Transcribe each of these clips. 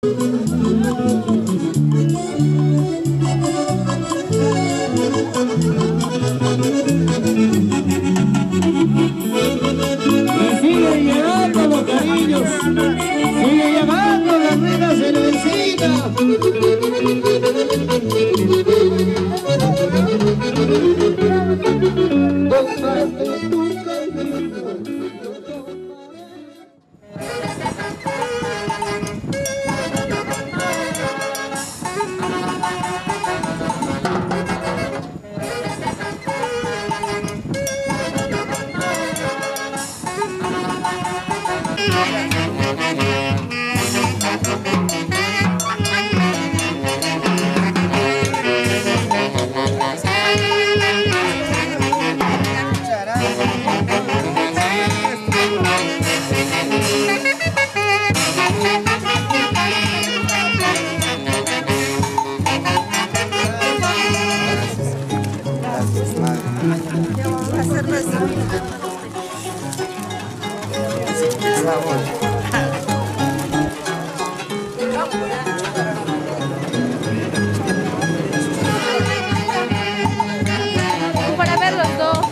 Para ver los dos.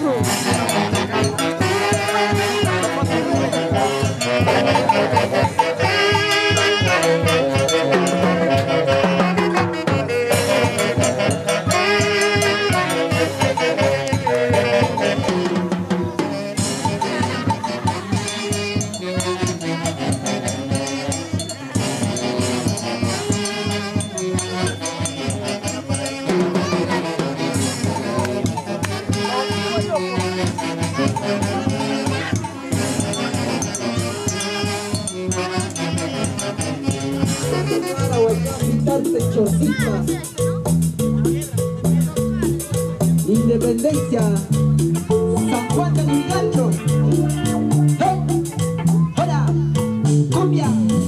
Independencia, San Juan de Lurigancho. ¡Hola! ¡Cumbia!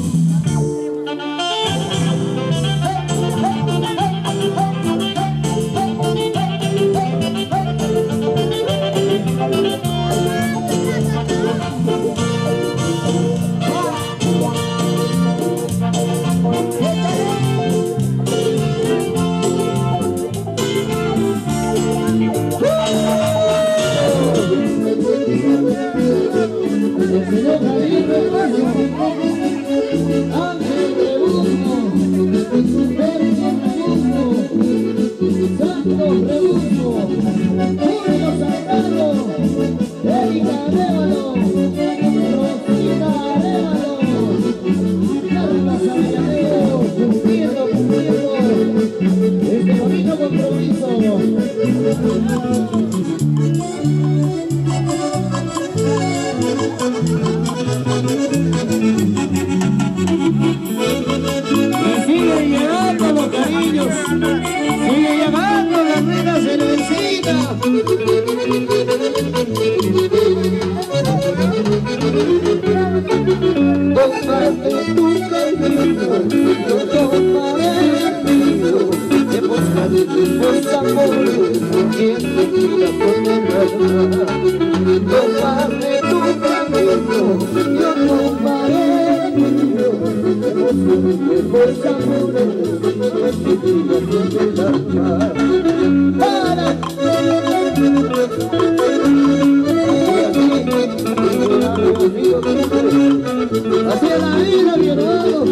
Hacia la vida, mi hermano.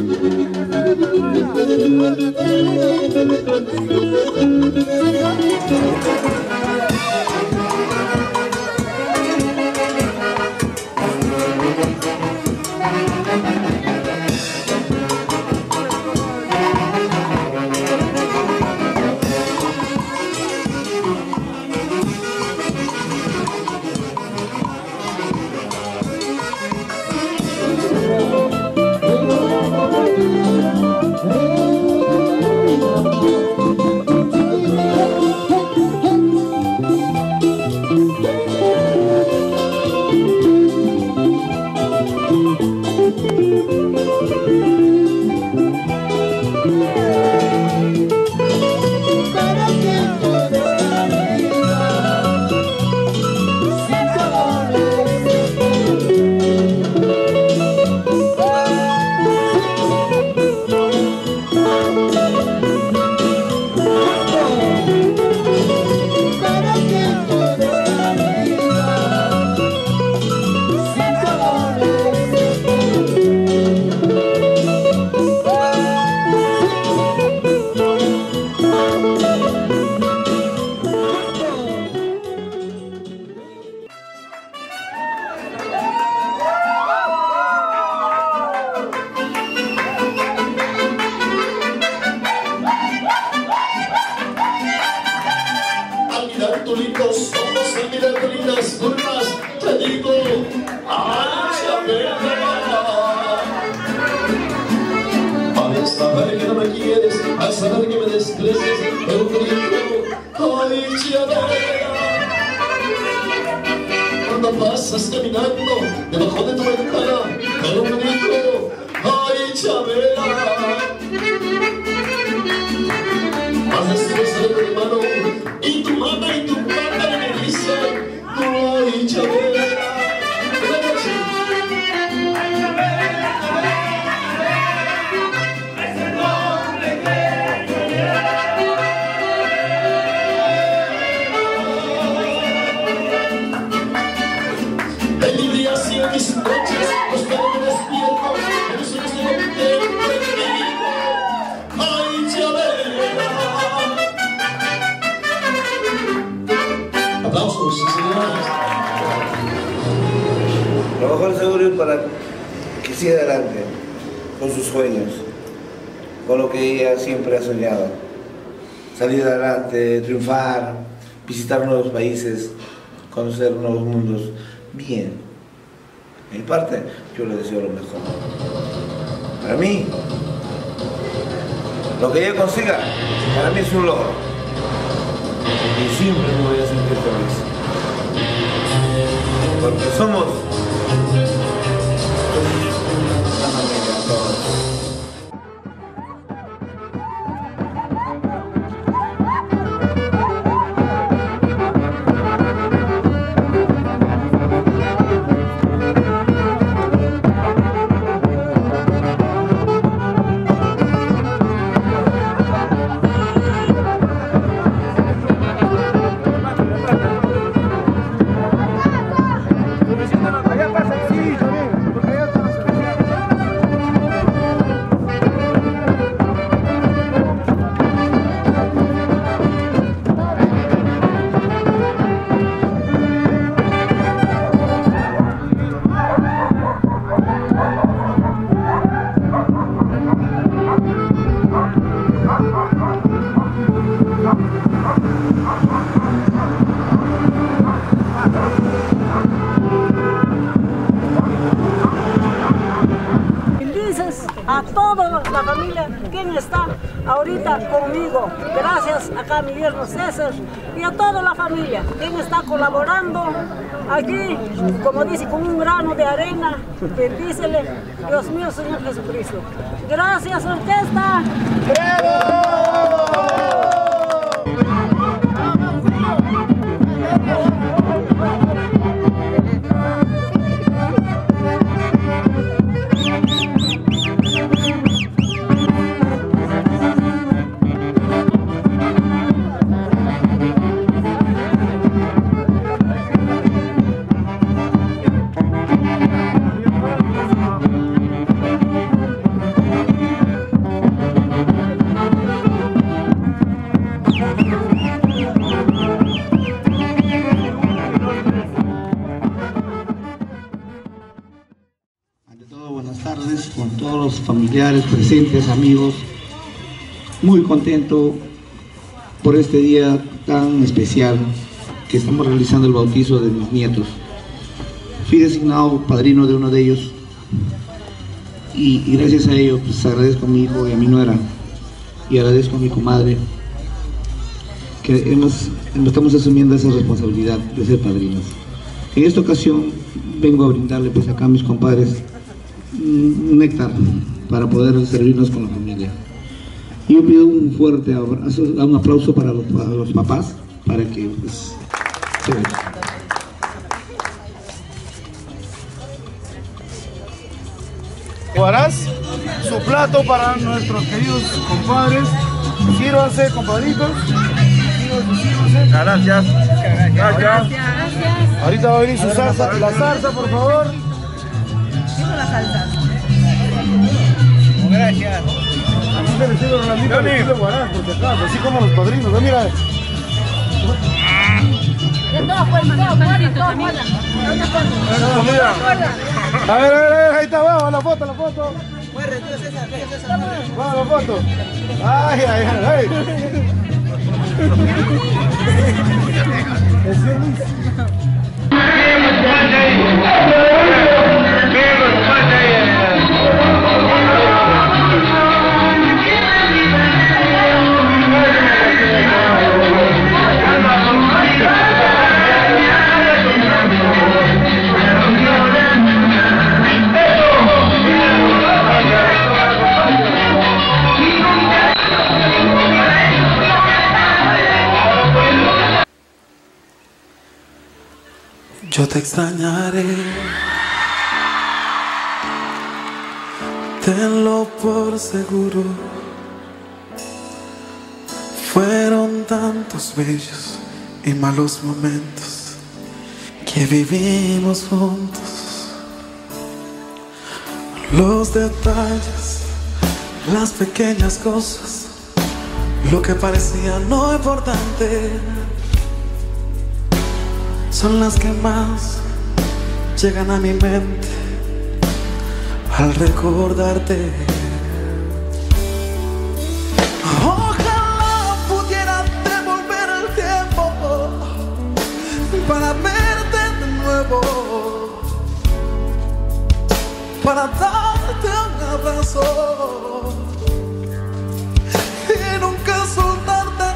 Al saber que no me quieres, al saber que me desprecias, un grito, ay, Chabela. Cuando pasas caminando debajo de tu ventana, con un grito, ay, Chabela. Has destrozado mi mano, y tu mamá y tu papá me dicen, ay, Chabela. Mis noches, los que no me despierto, en los sueños tengo tiempo en mi vida. ¡Ay, Chabela! Aplausos, señores. Lo mejor seguro es para que siga adelante con sus sueños, con lo que ella siempre ha soñado. Salir adelante, triunfar, visitar nuevos países, conocer nuevos mundos. Bien. De mi parte, yo le deseo lo mejor. Para mí, lo que ella consiga, para mí es un logro. Y siempre me voy a sentir feliz. Porque somos una familia todos. A toda la familia quien está ahorita conmigo, gracias acá a mi yerno César y a toda la familia quien está colaborando aquí, como dice, con un grano de arena. Bendícele, Dios mío, Señor Jesucristo. Gracias, orquesta. ¡Bravo! Con todos los familiares presentes, amigos, muy contento por este día tan especial que estamos realizando el bautizo de mis nietos. Fui designado padrino de uno de ellos y gracias a ello pues agradezco a mi hijo y a mi nuera y agradezco a mi comadre que estamos asumiendo esa responsabilidad de ser padrinos. En esta ocasión vengo a brindarle pues acá a mis compadres un néctar para poder servirnos con la familia. Y yo pido un fuerte abrazo, un aplauso para los papás, para que pues, se vean. Guarás, su plato para nuestros queridos compadres. Sírvanse, compadritos. Sírvanse. Gracias. Gracias. Ahorita va a venir su salsa. La salsa, por favor. La salsa. Gracias. Así se le sirve Rolandito al estilo Guarás, por si acaso, así como los padrinos. ¿No? Mira. Todos fuerza. A ver, ahí está, vamos, la foto. Vamos, la foto. Ay. Yo te extrañaré, tenlo por seguro. Fueron tantos bellos y malos momentos que vivimos juntos. Los detalles, las pequeñas cosas, lo que parecía no importante, son las que más llegan a mi mente al recordarte. Ojalá pudiera devolver el tiempo para verte de nuevo, para darte un abrazo y nunca soltarte.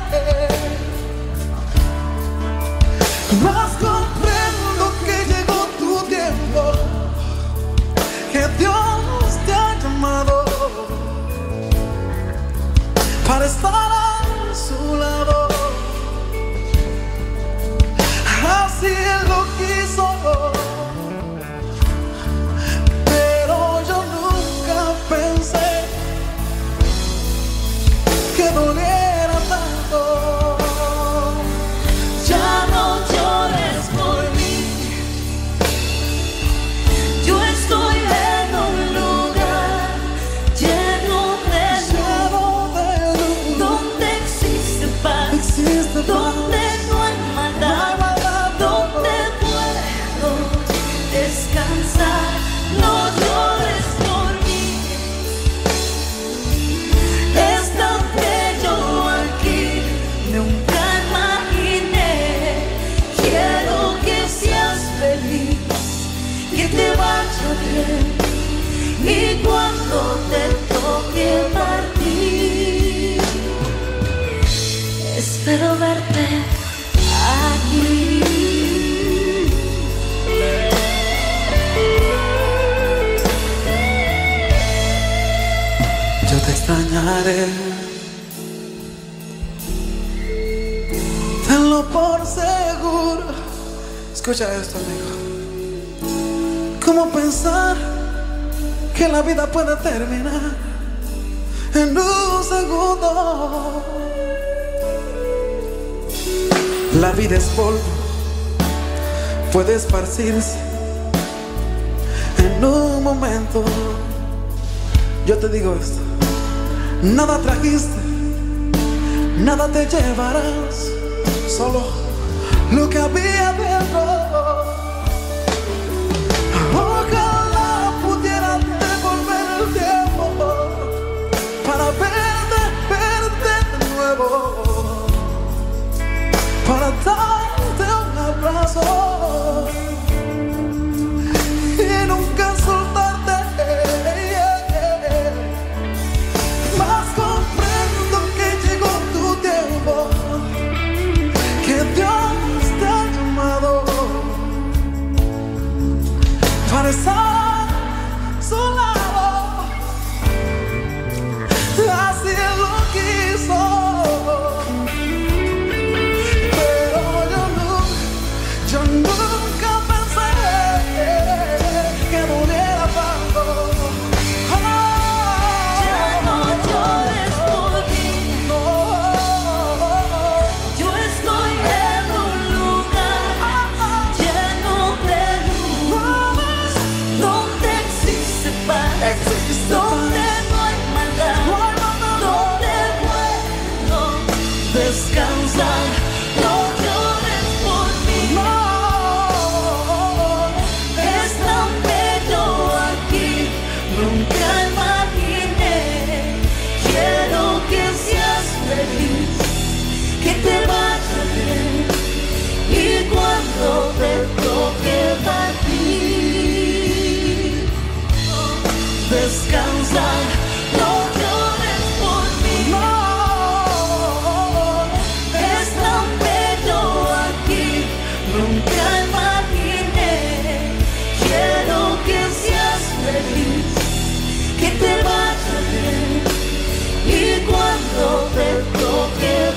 Mas comprendo que llegó tu tiempo, que Dios te ha llamado para estar a su lado. Así Él lo quiso, pero yo nunca pensé que doliera tanto. Ya no llores por mí, yo estoy en un lugar lleno de luz, donde existe paz, donde no hay maldad, donde puedo descansar. No llores por mí, es tan bello aquí, nunca imaginé. Quiero que seas feliz, que te vaya bien, y cuando te toque partir, espero verte aquí. Yo te extrañaré, tenlo por seguro. Escucha esto, amigo. ¿Cómo pensar que la vida puede terminar en un segundo? La vida es polvo, puede esparcirse en un momento. Yo te digo esto: nada trajiste, nada te llevarás, solo lo que había dentro. Ojalá pudiera devolver el tiempo para verte de nuevo, para darte un abrazo y nunca soltarte. Mas comprendo que llegó tu tiempo, que Dios te ha llamado para estar a su lado. Así Él lo quiso, pero yo nunca pensé que doliera tanto. Ya no llores por mí, yo estoy en un lugar lleno de luz, donde existe paz, donde no hay maldad, donde puedo descansar. No llores por mí, es tan bello aquí, nunca imaginé. Quiero que seas feliz, que te vaya bien, y cuando te toque partir, descansar. No llores por mí, es tan bello aquí, nunca imaginé. Quiero que seas feliz, que te vaya bien, y cuando te toque